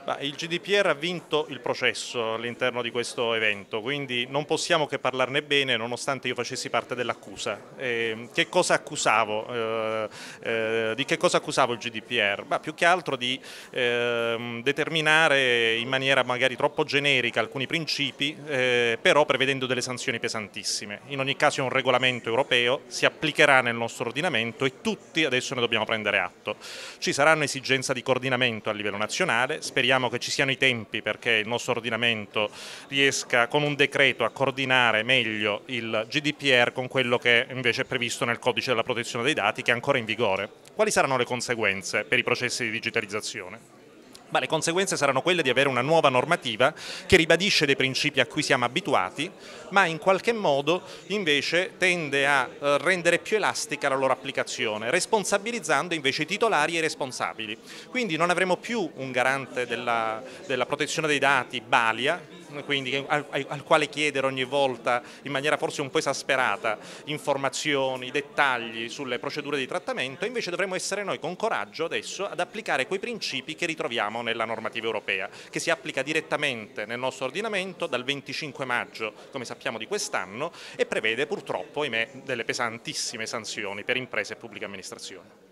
Il GDPR ha vinto il processo all'interno di questo evento, quindi non possiamo che parlarne bene nonostante io facessi parte dell'accusa. Che cosa accusavo? Di che cosa accusavo il GDPR? Più che altro di determinare in maniera magari troppo generica alcuni principi, però prevedendo delle sanzioni pesantissime. In ogni caso è un regolamento europeo, si applicherà nel nostro ordinamento e tutti adesso ne dobbiamo prendere atto. Ci saranno esigenze di coordinamento a livello nazionale, speriamo che ci siano i tempi perché il nostro ordinamento riesca con un decreto a coordinare meglio il GDPR con quello che invece è previsto nel codice della protezione dei dati che è ancora in vigore. Quali saranno le conseguenze per i processi di digitalizzazione? Le conseguenze saranno quelle di avere una nuova normativa che ribadisce dei principi a cui siamo abituati, ma in qualche modo invece tende a rendere più elastica la loro applicazione, responsabilizzando invece i titolari e i responsabili. Quindi non avremo più un garante della protezione dei dati balia, quindi al quale chiedere ogni volta in maniera forse un po' esasperata informazioni, dettagli sulle procedure di trattamento, invece dovremo essere noi con coraggio adesso ad applicare quei principi che ritroviamo nella normativa europea, che si applica direttamente nel nostro ordinamento dal 25 maggio, come sappiamo, di quest'anno e prevede purtroppo, ahimè, delle pesantissime sanzioni per imprese e pubbliche amministrazioni.